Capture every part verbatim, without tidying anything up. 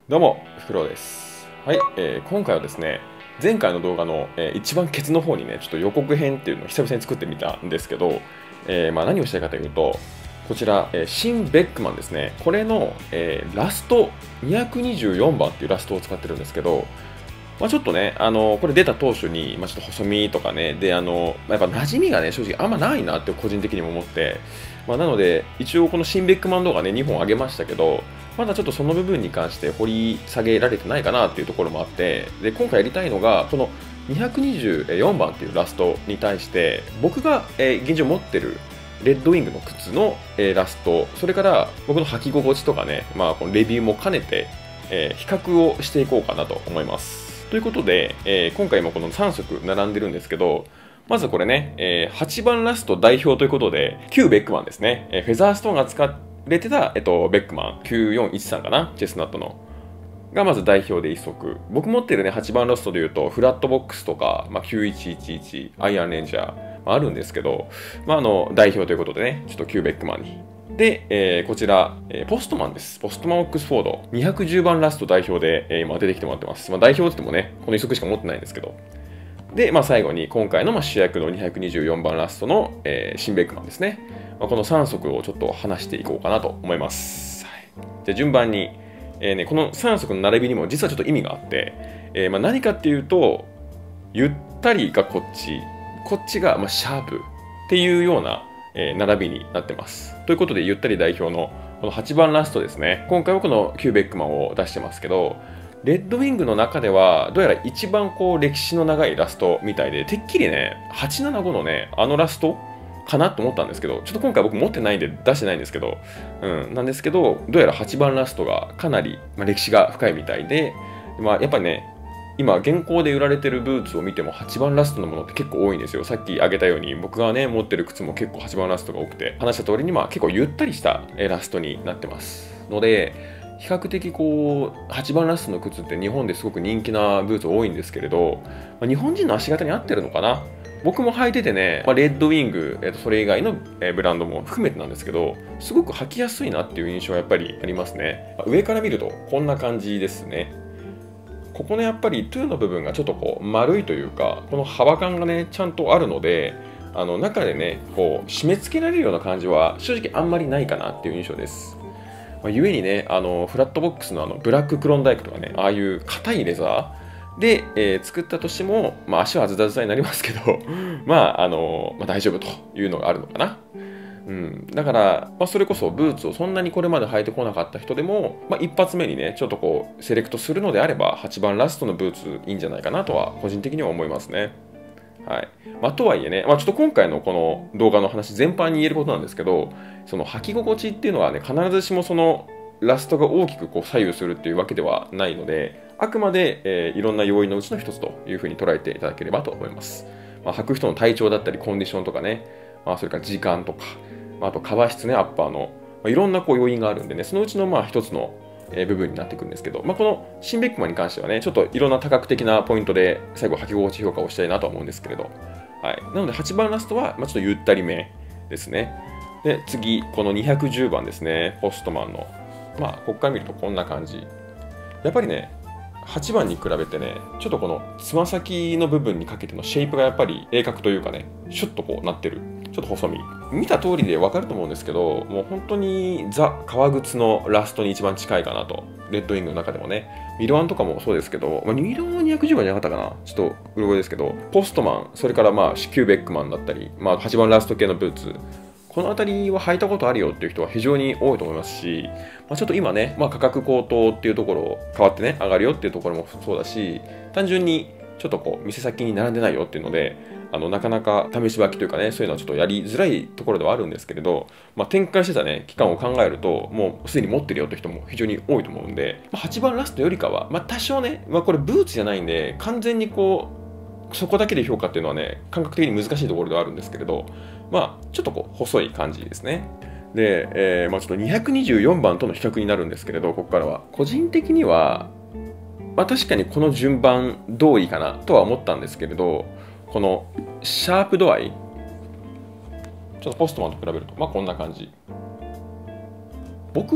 どうも、フクロウです。はい、えー今回はですね、前回の動画の、えー一番ケツの方にね、ちょっと予告編っていうのを久々に作ってみたんですけど、えーまあ、何をしたいかというと、こちら、えーシン・ベックマンですね、これの、えーラストにひゃくにじゅうよんばんっていうラストを使ってるんですけど、まあ、ちょっとね、あのこれ出た当初に、まあ、ちょっと細身とかね、で、あのまあ、やっぱ馴染みがね、正直あんまないなって個人的にも思って、まあ、なので、一応このシンベックマン動画ね、にほんあげましたけど、まだちょっとその部分に関して掘り下げられてないかなっていうところもあって、で、今回やりたいのが、このにひゃくにじゅうよんばんっていうラストに対して、僕が、えー現状持ってるレッドウィングの靴の、えーラスト、それから僕の履き心地とかね、まあ、このレビューも兼ねて、えー比較をしていこうかなと思います。ということで、えー今回もこのさん色並んでるんですけど、まずこれね、えーはちばんラスト代表ということで、旧ベックマンですね。えーフェザーストーンが使われてた、えっと、ベックマンきゅうよんいちさんかな、チェスナットの。がまず代表でいっ足。僕持ってるね、はちばんラストで言うと、フラットボックスとか、まあ、きゅういちいちいち、アイアンレンジャー、まあ、あるんですけど、まあ、あの、代表ということでね、ちょっと旧ベックマンに。で、えーこちら、えーポストマンです。ポストマンオックスフォード。にひゃくじゅうばんラスト代表で、えー今出てきてもらってます。まあ、代表って言ってもね、このいっ足しか持ってないんですけど。で、まあ、最後に今回のまあ主役のにひゃくにじゅうよんばんラストの、えーシンベックマンですね。まあ、このさん足をちょっと話していこうかなと思います。はい、じゃあ順番に、えーね、このさん足の並びにも実はちょっと意味があって、えーまあ、何かっていうと、ゆったりがこっち、こっちがまあシャープっていうような、えー並びになってます。ということで、ゆったり代表のこのはちばんラストですね。今回はこのキューベックマンを出してますけど、レッドウィングの中では、どうやら一番こう歴史の長いラストみたいで、てっきりね、はちななごのね、あのラストかなと思ったんですけど、ちょっと今回僕持ってないんで出してないんですけど、うん、なんですけど、どうやらはちばんラストがかなり、まあ、歴史が深いみたいで、まあ、やっぱね、今、現行で売られてるブーツを見てもはちばんラストのものって結構多いんですよ。さっき挙げたように、僕がね、持ってる靴も結構はちばんラストが多くて、話した通りに、まあ結構ゆったりしたえラストになってます。ので、比較的こう、はちばんラストの靴って日本ですごく人気なブーツ多いんですけれど、まあ日本人の足型に合ってるのかな。僕も履いててね、まあ、レッドウィング、えーと、それ以外の、えーブランドも含めてなんですけど、すごく履きやすいなっていう印象はやっぱりありますね。上から見るとこんな感じですね。ここのやっぱりトゥーの部分がちょっとこう丸いというか、この幅感がね、ちゃんとあるので、あの中でね、こう締め付けられるような感じは正直あんまりないかなっていう印象です。まあ、ゆえにね、あのフラットボックスのあのブラッククロンダイクとかね、ああいう硬いレザーで、えー作ったとしても、まあ、足はズタズタになりますけど、まあ、あのまあ、大丈夫というのがあるのかな。うん、だから、まあ、それこそブーツをそんなにこれまで履いてこなかった人でも、まあ、一発目にね、ちょっとこう、セレクトするのであれば、はちばんラストのブーツいいんじゃないかなとは、個人的には思いますね。はい。まあ、とはいえね、まあ、ちょっと今回のこの動画の話全般に言えることなんですけど、その履き心地っていうのはね、必ずしもそのラストが大きくこう左右するっていうわけではないので、あくまで、えーいろんな要因のうちの一つというふうに捉えていただければと思います。まあ、履く人の体調だったり、コンディションとかね、まあ、それから時間とか、まあ、あと革質ね、アッパーの、まあ、いろんなこう要因があるんでね、そのうちのまあ一つのえー部分になってくるんですけど、まあ、このシンベックマンに関してはね、ちょっといろんな多角的なポイントで最後履き心地評価をしたいなと思うんですけれど、はい、なのではちばんラストはまあちょっとゆったりめですね。で、次、このにひゃくじゅうばんですね、ポストマンの。まあ、ここから見るとこんな感じ。やっぱりね、はちばんに比べてね、ちょっとこのつま先の部分にかけてのシェイプがやっぱり鋭角というかね、シュッとこうなってる。ちょっと細身。見た通りでわかると思うんですけど、もう本当にザ・革靴のラストに一番近いかなと。レッドウィングの中でもね。ミロワンとかもそうですけど、まあ、ミロワンはにひゃくじゅうばんじゃなかったかな。ちょっとうろ覚えですけど、ポストマン、それからまあキューベックマンだったり、まあはちばんラスト系のブーツ、この辺りは履いたことあるよっていう人は非常に多いと思いますし、まあ、ちょっと今ね、まあ、価格高騰っていうところ変わってね、上がるよっていうところもそうだし、単純にちょっとこう、店先に並んでないよっていうので、あのなかなか試し履きというかね、そういうのはちょっとやりづらいところではあるんですけれど、まあ、展開してたね、期間を考えると、もうすでに持ってるよって人も非常に多いと思うんで、まあ、はちばんラストよりかは、まあ、多少ね、まあ、これブーツじゃないんで、完全にこう、そこだけで評価っていうのはね、感覚的に難しいところではあるんですけれど、まあ、ちょっとこう、細い感じですね。で、えーまあ、ちょっとにひゃくにじゅうよんばんとの比較になるんですけれど、ここからは。個人的には、まあ、確かにこの順番同意かなとは思ったんですけれど、このシャープ度合い、ちょっとポストマンと比べると、まあこんな感じ。僕はね、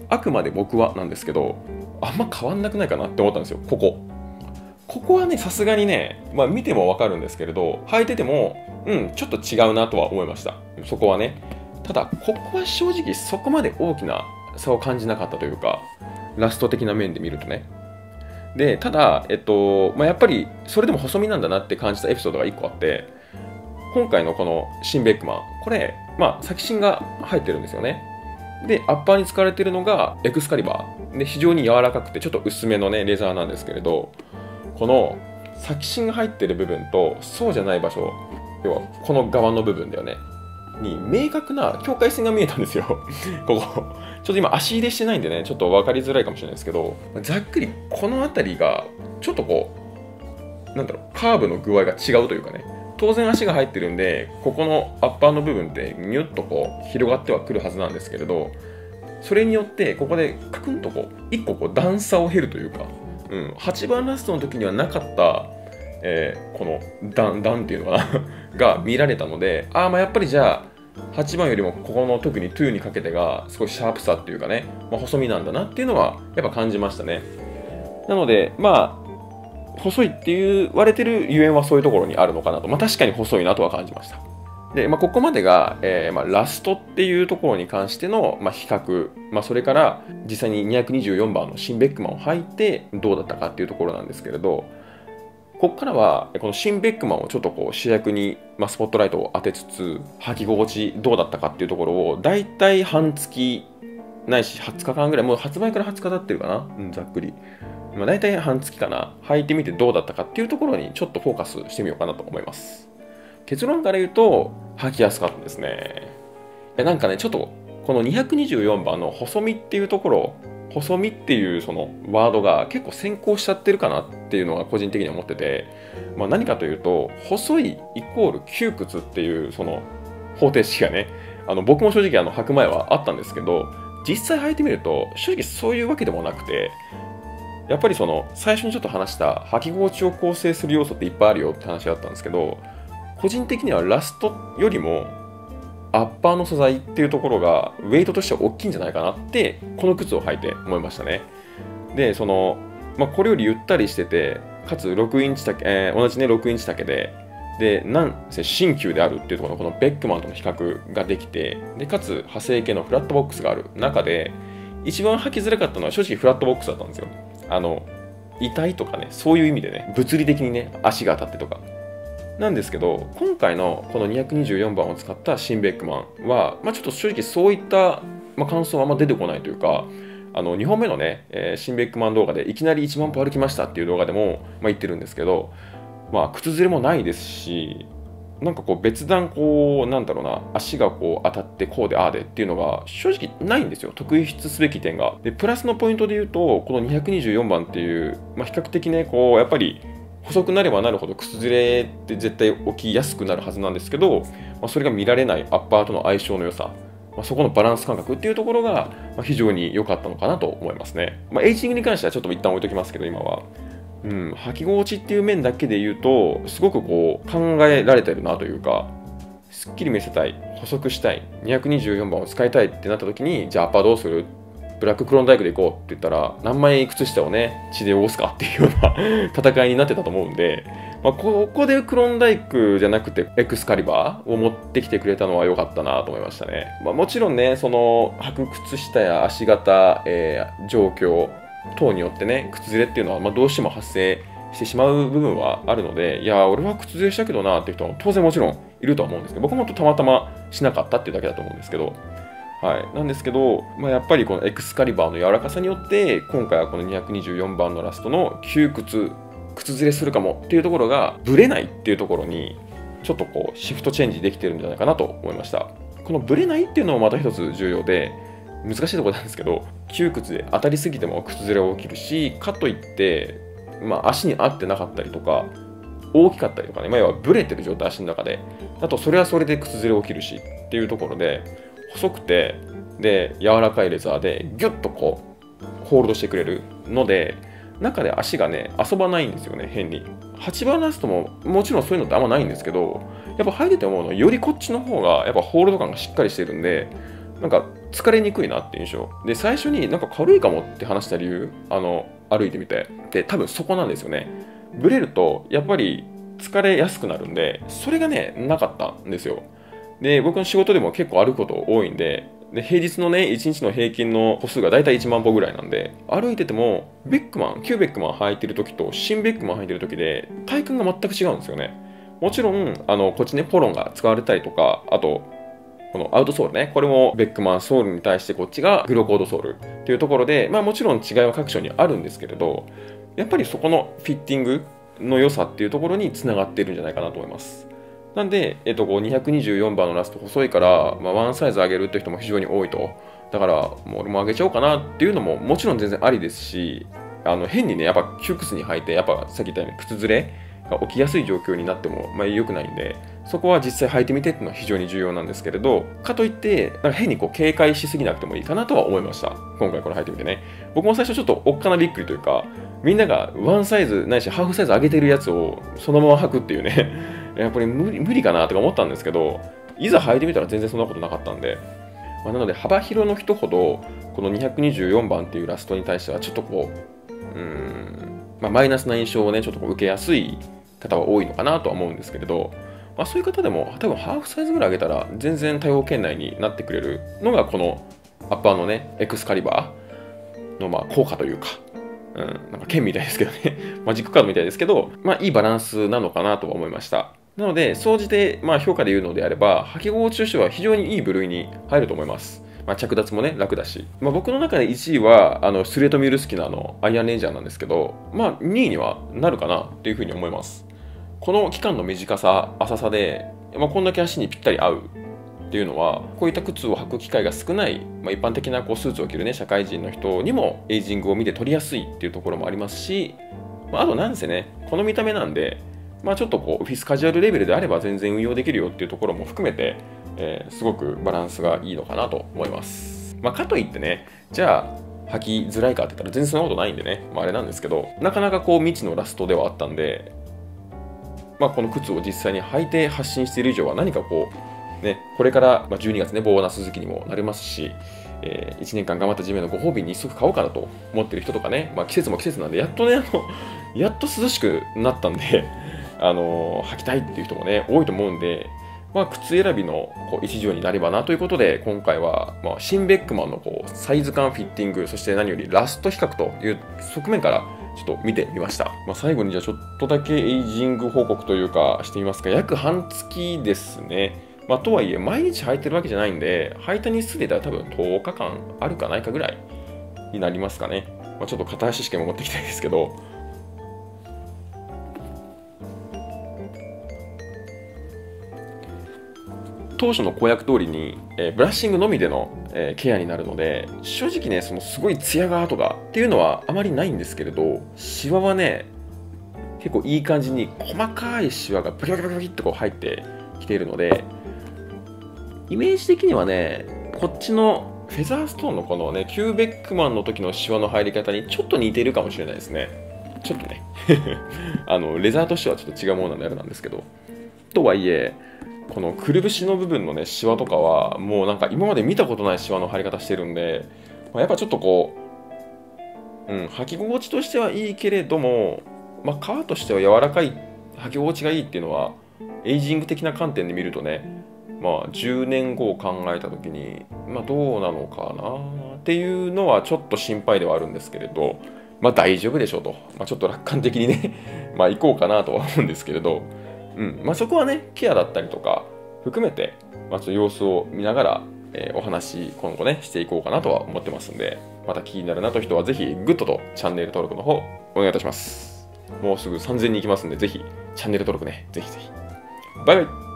あくまで僕はなんですけど、あんま変わんなくないかなって思ったんですよ、ここ。ここはね、さすがにね、まあ見てもわかるんですけれど、履いてても、うん、ちょっと違うなとは思いました。そこはね。ただ、ここは正直そこまで大きな差を感じなかったというか、ラスト的な面で見るとね。で、ただ、えっと、まあ、やっぱりそれでも細身なんだなって感じたエピソードがいっこあって、今回のこのシン・ベックマン、これ、まあ、先芯が入ってるんですよね。で、アッパーに使われているのがエクスカリバー。で、非常に柔らかくて、ちょっと薄めのね、レザーなんですけれど、この先芯が入ってる部分と、そうじゃない場所、要はこの側の部分だよね。に、明確な境界線が見えたんですよ。ここ。ちょっと今足入れしてないんでね、ちょっと分かりづらいかもしれないですけど、ざっくりこの辺りが、ちょっとこう、なんだろう、カーブの具合が違うというかね。当然足が入ってるんで、ここのアッパーの部分ってニュッとこう広がってはくるはずなんですけれど、それによってここでカクンとこういっここう段差を経るというか、うん、はちばんラストの時にはなかった、えー、この段段っていうのかなが見られたので、ああまあやっぱりじゃあはちばんよりもここの特にににかけてが少しシャープさっていうかね、まあ、細身なんだなっていうのはやっぱ感じましたね。なのでまあ細いって言われてるゆえんはそういうところにあるのかなと。まあ確かに細いなとは感じました。で、まあここまでが、えーまあ、ラストっていうところに関しての、まあ、比較。まあそれから実際ににひゃくにじゅうよんばんのシン・ベックマンを履いてどうだったかっていうところなんですけれど、ここからはこのシン・ベックマンをちょっとこう主役に、まあ、スポットライトを当てつつ、履き心地どうだったかっていうところをだいたい半月ないしはつかかんぐらい、もう発売からはつか経ってるかな、うん、ざっくり。まあ、大体半月かな、履いてみてどうだったかっていうところにちょっとフォーカスしてみようかなと思います。結論から言うと、履きやすかったですね。えなんかね、ちょっとこのにひゃくにじゅうよんばんの細身っていうところ、細身っていうそのワードが結構先行しちゃってるかなっていうのが個人的には思ってて、まあ、何かというと、細いイコール窮屈っていうその方程式がね、あの僕も正直あの履く前はあったんですけど、実際履いてみると正直そういうわけでもなくて、やっぱりその最初にちょっと話した履き心地を構成する要素っていっぱいあるよって話だったんですけど、個人的にはラストよりもアッパーの素材っていうところがウェイトとしては大きいんじゃないかなってこの靴を履いて思いましたね。で、その、まあ、これよりゆったりしてて、かつろくインチ丈、えー、同じねろくインチ丈で、で、なんせ新旧であるっていうところのこのベックマンとの比較ができて、で、かつ派生系のフラットボックスがある中で、一番履きづらかったのは正直フラットボックスだったんですよ。あの、痛いとかね、そういう意味でね、物理的にね、足が当たってとか。なんですけど、今回のこのにひゃくにじゅうよんばんを使ったシン・ベックマンは、まあ、ちょっと正直そういった、まあ、感想はあんま出てこないというか、あのにほんめのね、えー、シン・ベックマン動画でいきなりいちまんぽ歩きましたっていう動画でも、まあ、言ってるんですけど、まあ、靴ずれもないですし、なんかこう別段こう、なんだろうな、足がこう当たってこうでああでっていうのが正直ないんですよ。特筆すべき点が。で、プラスのポイントで言うと、このにひゃくにじゅうよんばんっていう、まあ、比較的ね、こう、やっぱり細くなればなるほど靴ずれって絶対起きやすくなるはずなんですけど、まあ、それが見られないアッパーとの相性の良さ、まあ、そこのバランス感覚っていうところが非常に良かったのかなと思いますね。まあ、エイジングに関してはちょっと一旦置いときますけど、今は。うん、履き心地っていう面だけで言うと、すごくこう考えられてるなというか、すっきり見せたい、細くしたい、にひゃくにじゅうよんばんを使いたいってなった時に、じゃあアッパーどうする？ブラッククローンダイクで行こうって言ったら、何枚靴下をね、血で汚すかっていうような戦いになってたと思うんで、まあ、ここでクローンダイクじゃなくてエクスカリバーを持ってきてくれたのは良かったなと思いましたね。まあ、もちろんね、その履く靴下や足型、えー、状況等によってね、靴ずれっていうのはまあどうしても発生してしまう部分はあるので、いや、俺は靴ずれしたけどなっていう人も当然もちろんいるとは思うんですけど、僕もたまたましなかったっていうだけだと思うんですけど、はい、なんですけど、まあ、やっぱりこのエクスカリバーの柔らかさによって今回はこのにひゃくにじゅうよんばんのラストの窮屈、靴ずれするかもっていうところがブレないっていうところにちょっとこうシフトチェンジできてるんじゃないかなと思いました。このブレないっていうのもまた一つ重要で難しいところなんですけど、窮屈で当たりすぎても靴ずれが起きるし、かといって、まあ、足に合ってなかったりとか大きかったりとかね、まあ、要はブレてる状態、足の中であとそれはそれで靴ずれ起きるしっていうところで、細くてで柔らかいレザーでギュッとこうホールドしてくれるので、中で足がね遊ばないんですよね、変に。はちばんラストももちろんそういうのってあんまないんですけど、やっぱ履いてて思うのはよりこっちの方がやっぱホールド感がしっかりしてるんで、 なんか疲れにくいなって印象で、最初になんか軽いかもって話した理由、あの歩いてみてで、多分そこなんですよね。ブレるとやっぱり疲れやすくなるんで、それがねなかったんですよ。で、僕の仕事でも結構歩くこと多いんで、で平日のねいちにちの平均の歩数がだいたいいちまん歩ぐらいなんで、歩いててもベックマン旧ベックマン履いてる時と新ベックマン履いてる時で体感が全く違うんですよね。もちろんあのこっちねポロンが使われたりとか、あとこのアウトソールね、これもベックマンソールに対してこっちがグロコードソールっていうところで、まあもちろん違いは各所にあるんですけれど、やっぱりそこのフィッティングの良さっていうところにつながっているんじゃないかなと思います。なんで、えっと、こうにひゃくにじゅうよんばんのラスト細いから、まあ、ワンサイズ上げるっていう人も非常に多いと。だから、もう俺も上げちゃおうかなっていうのももちろん全然ありですし、あの変にね、やっぱ窮屈に履いて、やっぱさっき言ったように靴ずれが起きやすい状況になっても、まあ、良くないんで、そこは実際履いてみてっていうのは非常に重要なんですけれど、かといって、なんか変にこう警戒しすぎなくてもいいかなとは思いました。今回これ履いてみてね。僕も最初ちょっとおっかなびっくりというか、みんながワンサイズないしハーフサイズ上げてるやつをそのまま履くっていうね、やっぱり無理無理かなとか思ったんですけど、いざ履いてみたら全然そんなことなかったんで、まあ、なので幅広の人ほどこのにひゃくにじゅうよんばんっていうラストに対してはちょっとこう、うーん、まあ、マイナスな印象をねちょっとこう受けやすい方は多いのかなとは思うんですけれど、まあ、そういう方でも多分ハーフサイズぐらい上げたら全然対応圏内になってくれるのがこのアッパーのねエクスカリバーのまあ効果というか、うん、なんか剣みたいですけどねマジックカードみたいですけど、まあいいバランスなのかなとは思いました。なので総じてまあ評価で言うのであれば、履き心地としては非常にいい部類に入ると思います。まあ、着脱もね楽だし、まあ、僕の中でいちいはあのストレートミュールスキナーのアイアンレンジャーなんですけど、まあにいにはなるかなっていうふうに思います。この期間の短さ浅さで、まあ、こんだけ足にぴったり合うっていうのは、こういった靴を履く機会が少ない、まあ、一般的なこうスーツを着るね社会人の人にもエイジングを見て取りやすいっていうところもありますし、まあ、あとなんせねこの見た目なんで、まあ、ちょっとこうオフィスカジュアルレベルであれば全然運用できるよっていうところも含めて、えー、すごくバランスがいいのかなと思います。まあ、かといってね、じゃあ履きづらいかって言ったら全然そんなことないんでね、まあ、あれなんですけど、なかなかこう未知のラストではあったんで、まあ、この靴を実際に履いて発信している以上は何かこうね、これからじゅうにがつねボーナス月にもなりますし、えー、いちねんかん頑張った自分のご褒美に一足買おうかなと思ってる人とかね、まあ、季節も季節なんでやっとねあのやっと涼しくなったんであのー、履きたいっていう人もね多いと思うんで、まあ、靴選びのこう一助になればなということで、今回は、まあ、シンベックマンのこうサイズ感、フィッティング、そして何よりラスト比較という側面からちょっと見てみました。まあ、最後にじゃあちょっとだけエイジング報告というかしてみますか。約半月ですね。まあ、とはいえ毎日履いてるわけじゃないんで、履いた日数で言ったら多分とおかかんあるかないかぐらいになりますかね。まあ、ちょっと片足試験も持ってきたいですけど、当初の公約通りに、えー、ブラッシングのみでの、えー、ケアになるので、正直ねそのすごいツヤがとかっていうのはあまりないんですけれど、シワはね結構いい感じに細かいシワがブキブキブキブキっとこう入ってきているので、イメージ的にはねこっちのフェザーストーンのこのねキューベックマンの時のシワの入り方にちょっと似ているかもしれないですね。ちょっとねあのレザーとしてはちょっと違うものなんであれなんですけど、とはいえこのくるぶしの部分のねシワとかはもうなんか今まで見たことないシワの入り方してるんで、まあ、やっぱちょっとこう、うん、履き心地としてはいいけれども、まあ、革としては柔らかい、履き心地がいいっていうのはエイジング的な観点で見るとね、まあ、じゅうねんごを考えた時に、まあ、どうなのかなっていうのはちょっと心配ではあるんですけれど、まあ大丈夫でしょうと、まあ、ちょっと楽観的にねまあ行こうかなとは思うんですけれど、うんまあ、そこはねケアだったりとか含めて、まあ、ちょっと様子を見ながら、えー、お話今後ねしていこうかなとは思ってますんで、また気になるなという人はぜひグッドとチャンネル登録の方お願いいたします。もうすぐさんぜんにんいきますんで、ぜひチャンネル登録ねぜひぜひ。バイバイ。